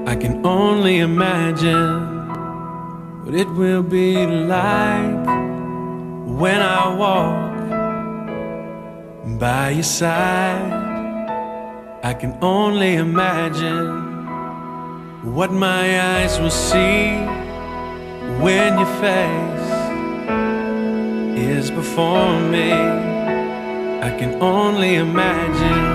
I can only imagine what it will be like when I walk by your side. I can only imagine what my eyes will see when your face is before me. I can only imagine.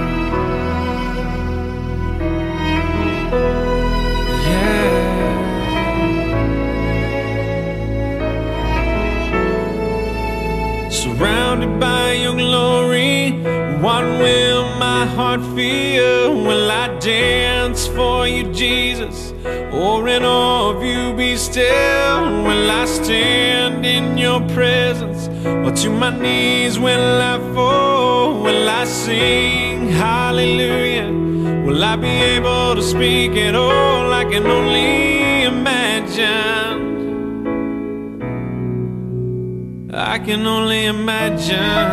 Surrounded by your glory, what will my heart feel? Will I dance for you, Jesus? Or in awe of you be still? Will I stand in your presence? Or to my knees will I fall? Will I sing hallelujah? Will I be able to speak at all? I can only imagine. I can only imagine.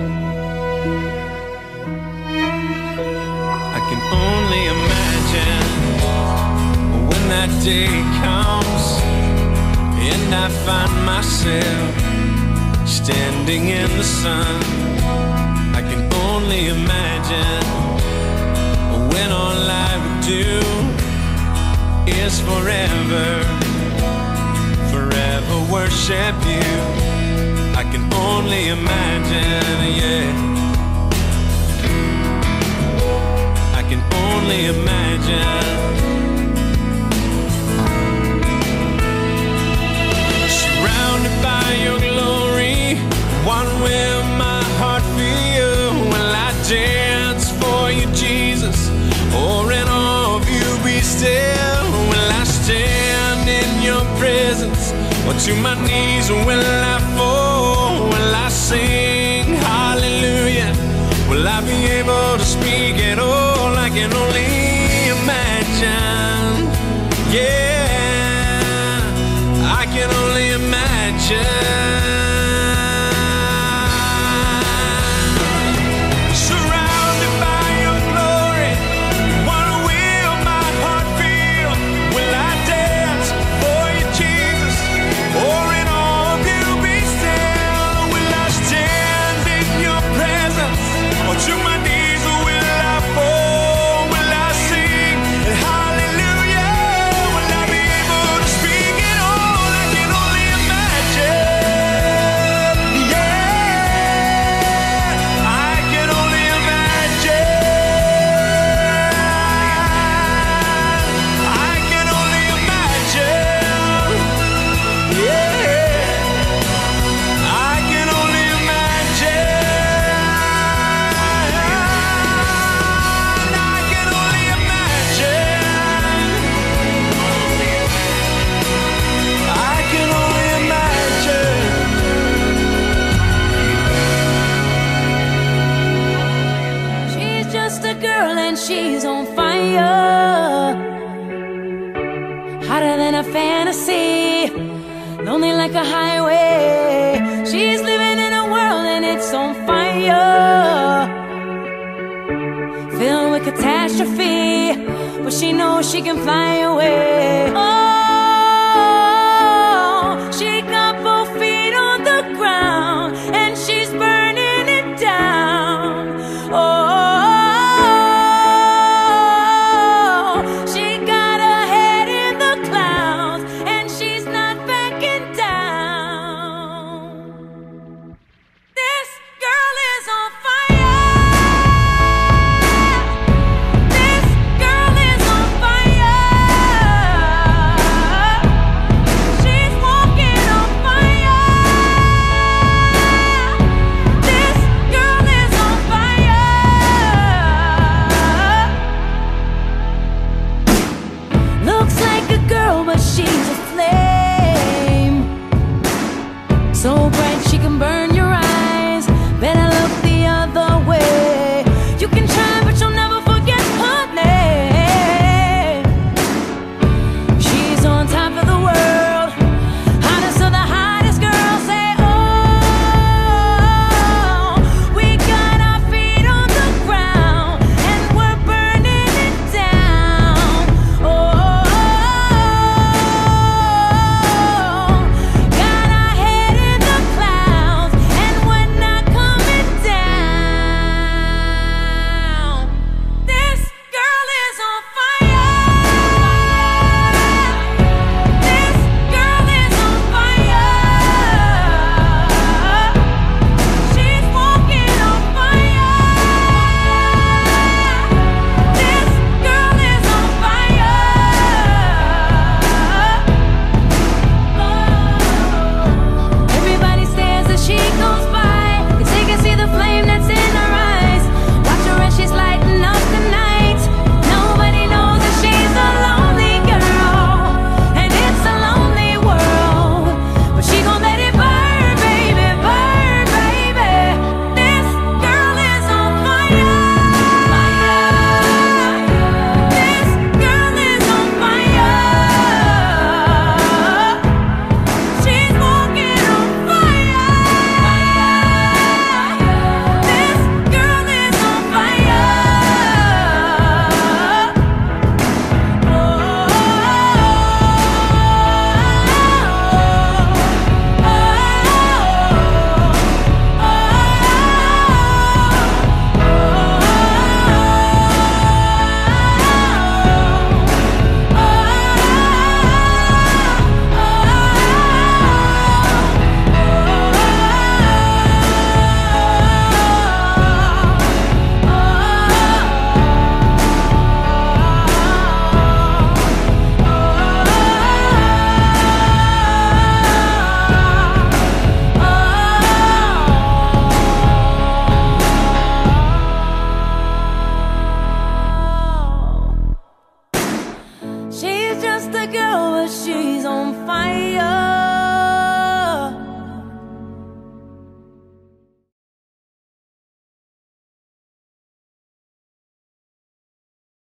I can only imagine when that day comes and I find myself standing in the sun. I can only imagine when all I would do is forever worship you. I can only imagine, yeah. I can only imagine. Surrounded by your glory, what will my heart feel? Will I dance for you, Jesus? Or in awe of you be still? Will I stand in your presence? Or to my knees will I fall? Will I sing hallelujah? Will I be able to speak at all? I can only imagine. Yeah, I can only imagine. She's on fire, hotter than a fantasy, lonely like a highway. She's living in a world and it's on fire, filled with catastrophe, but she knows she can fly away. Oh, she got both feet on the ground and she's burning it down. Oh, just a girl, but she's on fire.